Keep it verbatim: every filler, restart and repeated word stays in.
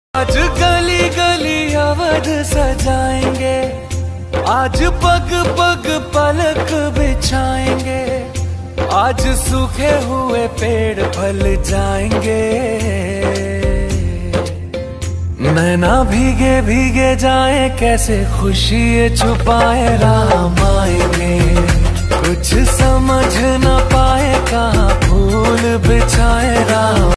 आज गली गली अवध सजाएंगे, आज पग पग पलक बिछाएंगे, आज सूखे हुए पेड़ फल जाएंगे। नैना भीगे भीगे जाए कैसे खुशी छुपाए राम आएंगे, कुछ समझ न पाए कहाँ फूल बिछाए राम।